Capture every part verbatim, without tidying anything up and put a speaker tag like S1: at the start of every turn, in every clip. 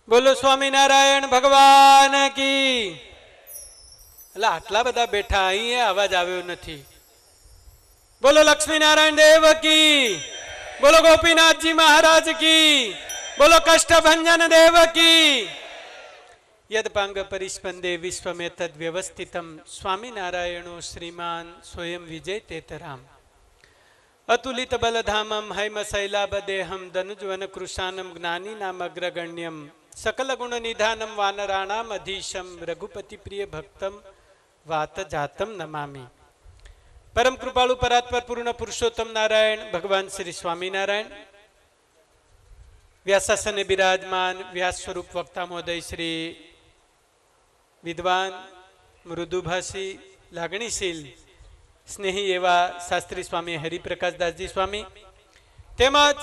S1: बोलो स्वामीनारायण भगवान की। એટલે આટલા બધા બેઠા અહીં અવાજ આવ્યો નથી। बोलो लक्ष्मी नारायण देव की। बोलो गोपीनाथ जी महाराज की। बोलो कष्टभंजन देव की। यदपांग परिस्पंदे विश्वमे तद व्यवस्थितम स्वामीनारायणो श्रीमान स्वयं विजय तेतराम। अतुलित बलधामम हैम शैलाबदेहम धनुजवन कृशानम ज्ञानी नाम अग्रगण्यम सकल गुण निधानम वानराणाम अधीशम रघुपति प्रिय भक्तम वात जातम नमामि। परम कृपालु परात्पर पूर्ण पुरुषोत्तम नारायण भगवान श्री स्वामीनारायण व्यासासने विराजमान व्यास स्वरूप वक्ता महोदय श्री विद्वान मृदुभाषी लागणीशील स्नेही एवा शास्त्री स्वामी हरिप्रकाशदासजी स्वामी तेमज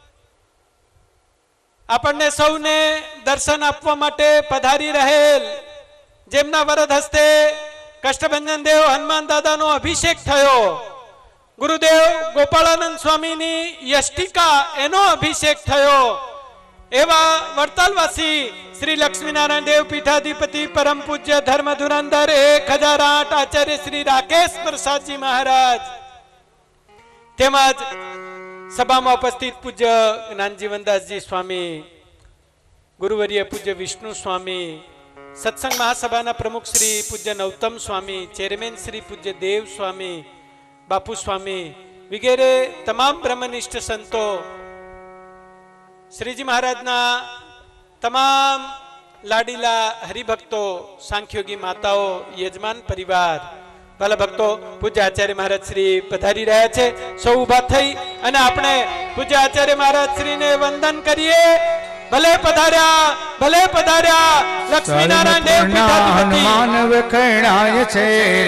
S1: आपने सौने दर्शन आपवा माटे पधारी रहेल जेमना वरद हस्ते कष्टभंजन देव हनुमान दादा नो अभिषेक थयो। गुरुदेव गोपालानंद स्वामी नी यष्टिका एनो अभिषेक थयो। एवा वड़तालवासी श्री लक्ष्मीनारायण देव पीठाधिपति परम पूज्य धर्म धुरंधर एक हजार आठ आचार्य श्री राकेश प्रसाद जी महाराज तेमज सभा में उपस्थित पूज्य ज्ञानजीवनदास जी स्वामी गुरुवर्य पूज्य विष्णु स्वामी सत्संग महासभा प्रमुख श्री पूज्य नौतम स्वामी चेयरमैन श्री पूज्य देव स्वामी बापू स्वामी वगैरह तमाम ब्रह्मनिष्ठ संतो श्रीजी महाराज ना तमाम लाडीला हरिभक्तो सांख्योगी माताओ यजमान परिवार भला भक्तो पूज्य आचार्य महाराज श्री पधारी रह्या छे। सौ उभा थई अने आपणे पूज्य आचार्य महाराज श्री ने वंदन करिए। भले पधार्या भले पधार्या लक्ष्मी नारायण देव पीठाधिपति
S2: हनुमान वखणाय छे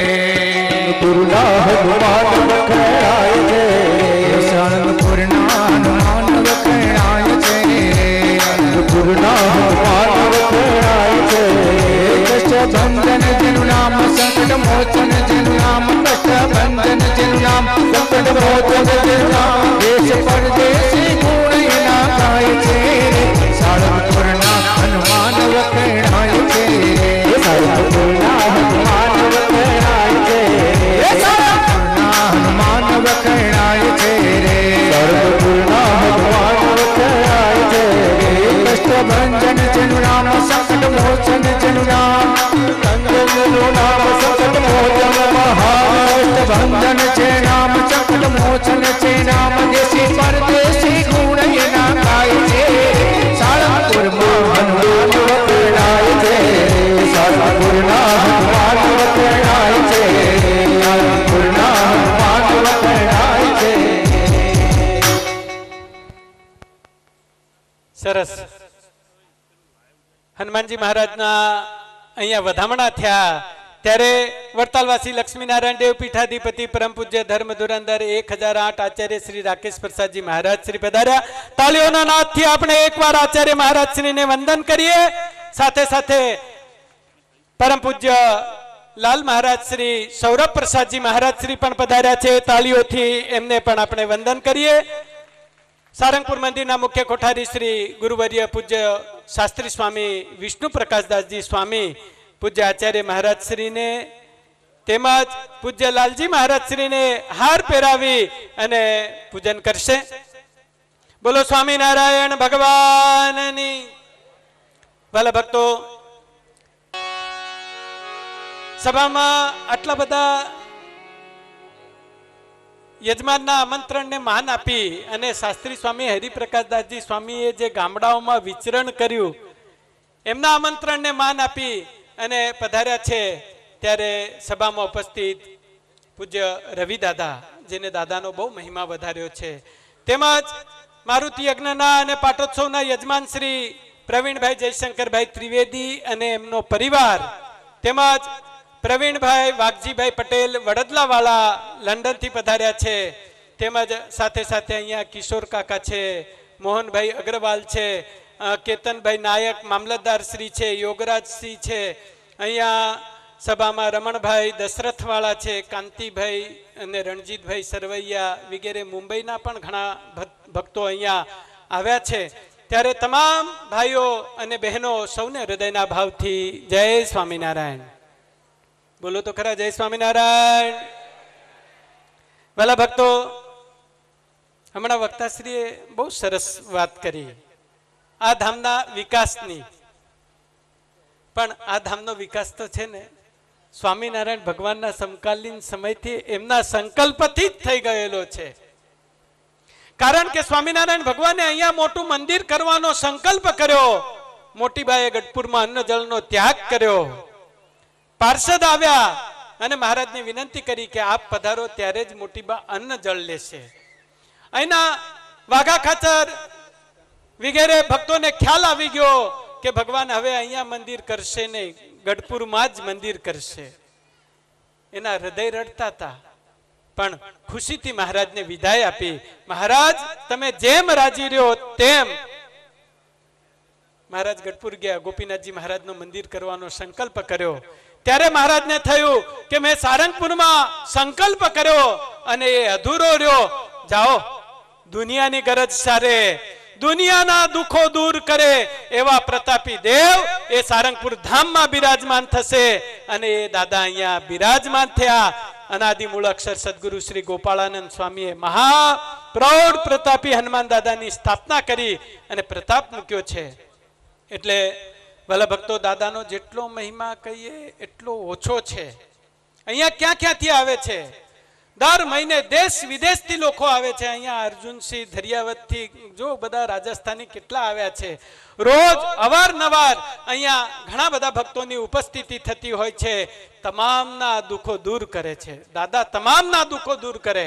S2: गुरुला हनुमान वखणाय छे शरणपुरना हनुमान वखणाय छे गुरुला हनुमान वखणाय छे कष्टभंजन जिनु नाम संकट मोचन जिनु नाम कष्टभंजन जिनु नाम संकट मोचन जिनु नाम देश परदेसी गुण ना गाय छे सारंगपुरना हनुमान वखणाय छे सारंगपुरना हनुमान वखणाय छे सारंगपुरना हनुमान वखणाय छे सारंगपुरना हनुमान वखणाय छे कष्टभंजन जिनु नाम संकट मोचन जिनु नाम कंजन जिनु नाम संकट मोचन महाकष्टभंजन छे नाम संकट मोचन छे नाम देशी परदेशी गुण ना गाय छे हनुमान वखणाय छे सारंगपुरना हनुमान वखणाय छे सारंगपुरना हनुमान वखणाय छे।
S1: सरस हनुमानजी महाराज ना अहींया वधामणा थया त्यारे वड़तालवासी लक्ष्मीनारायण देव पीठाधिपति परम पूज्य धर्म धुरंधर एक हजार आठ आचार्य श्री राकेश प्रसाद जी महाराज श्री पधार्या। तालीओना नादथी आपणे एकवार आचार्य महाराज श्री ने वंदन करिए। साथे साथे परम पूज्य लाल महाराज श्री सौरभ प्रसाद जी महाराज श्री पण पधार्या छे। तालीओथी एमने पण आपणे वंदन करिए। सारंगपुर मंदिर मुख्य कोठारी श्री गुरुवर्य पूज्य शास्त्री स्वामी विष्णु प्रकाशदास जी स्वामी पूज्य आचार्य महाराज श्री ने तेमज पूज्य लालजी महाराज श्री ने हार पहेरावी अने पूजन करशे। बोलो स्वामीनारायण भगवान नी। भला भक्तो सभा में आटला बधा यजमान ना आमंत्रण ने मान आपी अने शास्त्री स्वामी हरिप्रकाशदास जी स्वामीए जे गामडाओं में विचरण कर्यु एमना आमंत्रण ने मान आपी अने पधार्या छे त्यारे सभा में उपस्थित पूज्य रवि दादा जेने दादानो बहु महिमा वधार्यो छे तेमज मारुति यज्ञना अने पाटोत्सवना यजमान श्री प्रवीण भाई जयशंकर भाई त्रिवेदी अने एमनो परिवार तेमज प्रवीण भाई वाघजी भाई पटेल वडदलावाला लंडन थी पधार्या छे तेमज साथे साथे अहींया किशोर काका छे मोहन भाई अग्रवाल छे केतन भाई नायक मामलतदार श्री छे योगराज श्री छे अहींया सभा में रमण भाई दशरथ वाला छे कांति भाई अने रणजीत भाई सरवैया वगैरह मुंबईना पण घणा भक्तो अहींया आव्या छे ત્યારે તમામ ભાઈઓ અને બહેનો સૌને હૃદયના ભાવથી જય સ્વામિનારાયણ બોલો તો ખરા. જય સ્વામિનારાયણ. વાલા ભક્તો, હમણાં વક્તાશ્રીએ બહુ સરસ વાત કરી આ ધામના વિકાસની. પણ આ ધામનો વિકાસ તો છે ને સ્વામિનારાયણ ભગવાનના સમકાલીન સમયથી એમના સંકલ્પથી જ થઈ ગયેલો છે. કારણ કે સ્વામિનારાયણ ભગવાને અહીંયા મોટું મંદિર કરવાનો સંકલ્પ કર્યો. મોટીબાએ ગઢપુરમાં અન્ન જળનો ત્યાગ કર્યો. પાર્ષદ આવ્યા અને મહારાજને વિનંતી કરી કે આપ પધારો ત્યારે જ મોટીબા અન્ન જળ લેશે. અહીંના વાઘા ખાચર વગેરે ભક્તોને ખ્યાલ આવી ગયો કે ભગવાન હવે અહીંયા મંદિર કરશે નહીં, ગઢપુરમાં જ મંદિર કરશે. એના હૃદય રડતા હતા, પણ ખુશીથી મહારાજને વિદાય આપી. મહારાજ તમે જેમ રાજી રહ્યો તેમ. મહારાજ ગઢપુર ગયા, ગોપીનાથજી મહારાજનું મંદિર કરવાનો સંકલ્પ કર્યો. ત્યારે મહારાજને થયું કે મેં સારંગપુરમાં સંકલ્પ કર્યો અને એ અધૂરો રહ્યો. જાઓ, દુનિયાની ગરજ સારે, દુનિયાના દુઃખો દૂર કરે એવા પ્રતાપી દેવ એ સારંગપુર ધામમાં બિરાજમાન થશે. અને એ દાદા અહીંયા બિરાજમાન થયા. અનાદિ મૂળ અક્ષર સદગુરુ શ્રી ગોપાળાનંદ સ્વામીએ મહા પ્રૌઢ પ્રતાપી હનુમાન દાદાની સ્થાપના કરી અને પ્રતાપ મૂક્યો છે. એટલે ભલા ભક્તો, દાદાનો જેટલો મહિમા કહીએ એટલો ઓછો છે. અહીંયા ક્યાં ક્યાંથી આવે છે? દર મહિને દેશ વિદેશથી લોકો આવે છે. અહીંયા અર્જુનસિંહ ધરિયાવતથી જો બધા રાજસ્થાની કેટલા આવ્યા છે. રોજ અવારનવાર અહીંયા ઘણા બધા ભક્તોની ઉપસ્થિતિ થતી હોય છે. તમામના દુઃખો દૂર કરે છે દાદા, તમામના દુઃખો દૂર કરે.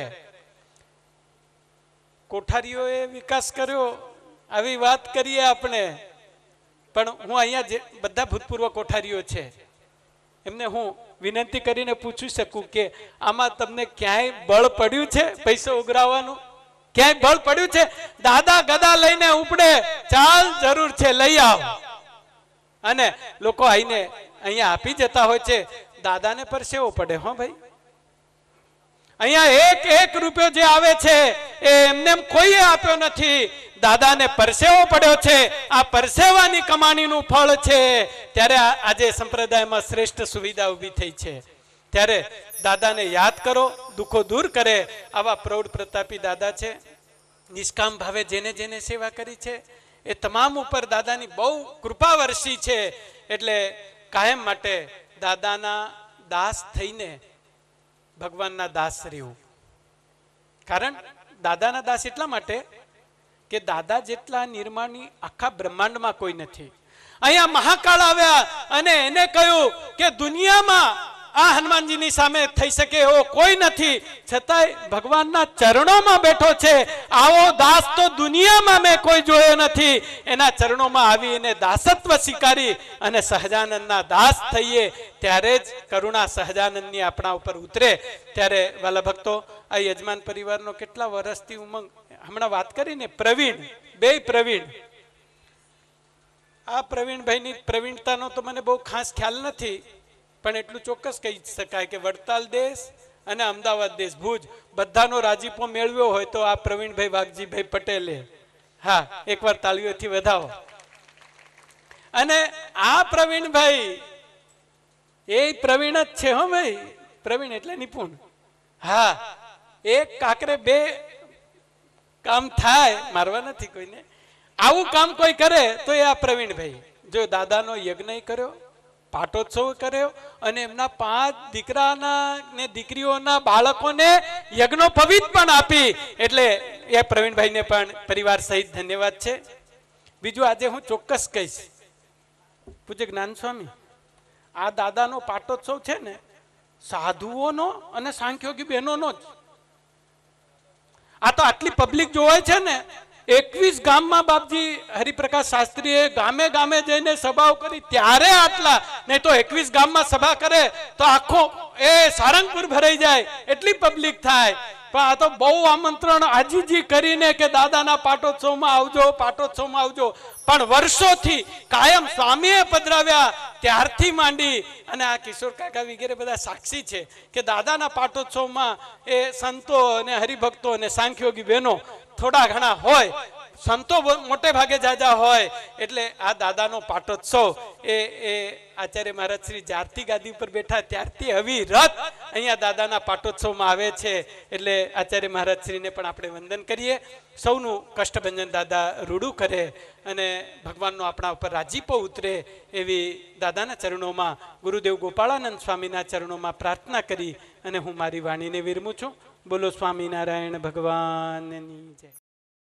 S1: કોઠારીઓએ વિકાસ કર્યો આવી વાત કરીએ આપણે, પણ હું અહીંયા જે બધા ભૂતપૂર્વ કોઠારીઓ છે એમને હું વિનંતી કરીને પૂછી શકું કે આમાં તમને ક્યાંય બળ પડ્યું છે પૈસો ઉઘરાવવાનું? ક્યાંય બળ પડ્યું છે? દાદા ગદા લઈને ઉપડે, ચાલ જરૂર છે લઈ આવ, અને લોકો આવીને અહીંયા આપી જતા હોય છે. દાદાને પરસેવો પડે હો ભાઈ. અહીંયા એક એક રૂપિયો જે આવે છે એ એમને કોઈએ આપ્યો નથી, દાદાને પરસેવો પડ્યો છે. આ પરસેવાની કમાણીનું ફળ છે. ત્યારે આજે સંપ્રદાયમાં શ્રેષ્ઠ સુવિધા ઊભી થઈ છે. ત્યારે દાદાને યાદ કરો, દુઃખો દૂર કરે. આવા પ્રૌઢ પ્રતાપી દાદા છે. નિષ્કામ ભાવે જેને જેને સેવા કરી છે એ તમામ ઉપર દાદાની બહુ કૃપા વર્ષી છે. એટલે કાયમ માટે દાદાના દાસ થઈને ભગવાનના દાસ રહેવું. કારણ દાદાના દાસ એટલા માટે કે દાદા જેટલા નિર્માણી આખા બ્રહ્માંડમાં કોઈ નથી. અહીંયા મહાકાળ આવ્યા અને એને કહ્યું કે દુનિયામાં આ હનુમાનજીની સામે થઈ શકે એવો કોઈ નથી, છતાંય ભગવાનના ચરણોમાં બેઠો છે. આવો દાસ તો દુનિયામાં મેં કોઈ જોયો નથી. એના ચરણોમાં આવી એને દાસત્વ સ્વીકારી અને સહજાનંદના દાસ થઈએ ત્યારે જ કરુણા સહજાનંદની આપણા ઉપર ઉતરે. ત્યારે વાલા ભક્તો, આ યજમાન પરિવારનો કેટલા વર્ષથી ઉમંગ, હમણાં વાત કરીને પ્રવીણ, બે પ્રવીણ. આ પ્રવીણભાઈની પ્રવીણતાનો તો મને બહુ ખાસ ખ્યાલ નથી, પણ એટલું ચોક્કસ કહી શકાય કે વડતાલ દેશ અને અમદાવાદ દેશ ભુજ બધાનો રાજીપો મેળવ્યો હોય તો આ પ્રવીણભાઈ વાઘજીભાઈ પટેલે. હા, એકવાર તાળીઓથી વધાવો. અને આ પ્રવીણભાઈ એ પ્રવીણ જ છે હો ભાઈ. પ્રવીણ એટલે નિપુણ. હા, એક કાકરે બે કામ થાય, મારવા નથી કોઈને. આવું કામ કોઈ કરે તો એ આ પ્રવીણભાઈ. જો દાદાનો યજ્ઞ કર્યો, પાટોત્સવ કર્યો અને એમના પાંચ દીકરાના ને દીકરીઓના બાળકોને યજ્ઞોપવિત પણ આપી. એટલે એ પ્રવીણભાઈને પણ પરિવાર સહિત ધન્યવાદ છે. બીજું આજે હું ચોક્કસ કહીશ, પૂજ્ય જ્ઞાન સ્વામી, આ દાદાનો પાટોત્સવ છે ને સાધુઓનો અને સાંખ્યોગી બહેનોનો જ. આ તો આટલી પબ્લિક જોવાય છે ને. એકવીસ ગામમાં બાપજી હરિપ્રકાશ શાસ્ત્રીએ ગામે ગામે જઈને સભાઓ કરી ત્યારે આટલા, નહીં તો એકવીસ ગામમાં સભા કરે તો આખો એ સારંગપુર ભરાઈ જાય એટલી પબ્લિક થાય. પણ આ તો બહુ આમંત્રણ આજીજી કરીને કે દાદાના પાટોત્સવમાં આવજો, પાટોત્સવમાં આવજો. પણ વર્ષોથી કાયમ સ્વામીએ પધરાવ્યા ત્યારથી માંડી અને આ કિશોર કાકા વગેરે બધા સાક્ષી છે કે દાદાના પાટોત્સવમાં એ સંતો અને હરિભક્તો અને સાંખ્યોગી બહેનો થોડા ઘણા હોય, સંતો મોટે ભાગે જાજા હોય એટલે આ દાદાનો પાટોત્સવ એ એ આચાર્ય મહારાજ શ્રી જ્યારથી ગાદી ઉપર બેઠા ત્યારથી અવિરત અહીંયા દાદાના પાટોત્સવમાં આવે છે એટલે આચાર્ય મહારાજ શ્રીને પણ આપણે વંદન કરીએ સૌનું કષ્ટભંજન દાદા રૂડું કરે અને ભગવાનનો આપણા ઉપર રાજીપો ઉતરે એવી દાદાના ચરણોમાં ગુરુદેવ ગોપાળાનંદ સ્વામીના ચરણોમાં પ્રાર્થના કરી અને હું મારી વાણીને વિરમું છું. બોલો સ્વામિનારાયણ ભગવાનની જય.